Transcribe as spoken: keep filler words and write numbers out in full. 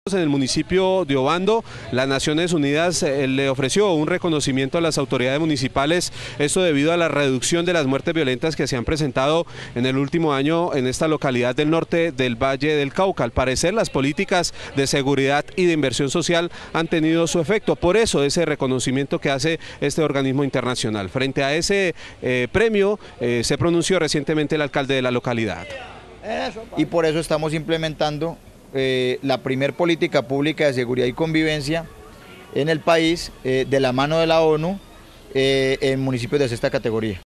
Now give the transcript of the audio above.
En el municipio de Obando, las Naciones Unidas eh, le ofreció un reconocimiento a las autoridades municipales, esto debido a la reducción de las muertes violentas que se han presentado en el último año en esta localidad del norte del Valle del Cauca. Al parecer, las políticas de seguridad y de inversión social han tenido su efecto, por eso ese reconocimiento que hace este organismo internacional. Frente a ese eh, premio eh, se pronunció recientemente el alcalde de la localidad. Y por eso estamos implementando Eh, la primer política pública de seguridad y convivencia en el país, eh, de la mano de la ONU, eh, en municipios de sexta categoría.